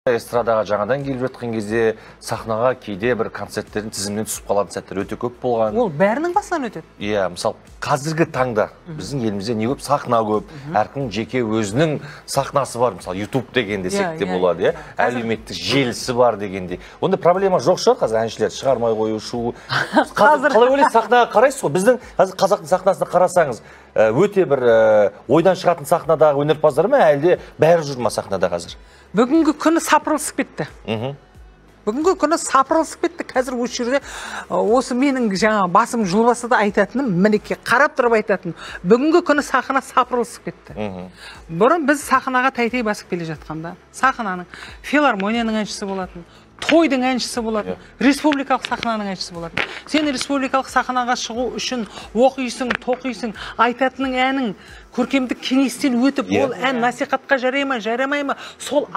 Эстрадаға жаңадан келіп жатқан кезде сахнаға кейде бір концерттердің тізімінен түсіп қалатын сәттер өте көп болған. Ол бәрінің басынан өтеді. Иә, мысалы, қазіргі таңда біздің елімізде не көп? Сахна көп. Әркім жеке өзінің сахнасы бар. Мысалы, YouTube деген десек те болады, әлеуметтік желісі бар дегенде. Онда проблема жоқ шығар, қазір әншілер шығармай қою, шу. Қалай ойлайсыз, сахнаға қарайсыз ғой? Біздің қазір қазақтың сахнасына қарасаңыз, өте бір ойдан шығатын сахнадағы өнерпаздар ма, әлде бәрі жүр ма сахнада қазір? Бүгінгі күні сапырылысып кетті. Бүгінгі күні сапырылысып кетті. Қазір осы жерде осы менің жаңа басым жұлбасы да айтатыным, мінекей қарап тұрып айтатыным. Бүгінгі күні сахна сапырылысып кетті. Бұрын біз сахнаға тәй-тәй басып келе жатқанда, сахнаның филармонияның әншісі болатын, тойдың әншісі болатын, республикалық сахнаның әншісі болатын. Сен республикалық сахнаға шығу үшін оқисың, тоқисың, айтатының әнің көркемдік кеңестен өтіп, ол ән насихатқа жарай ма, жарамай ма, сол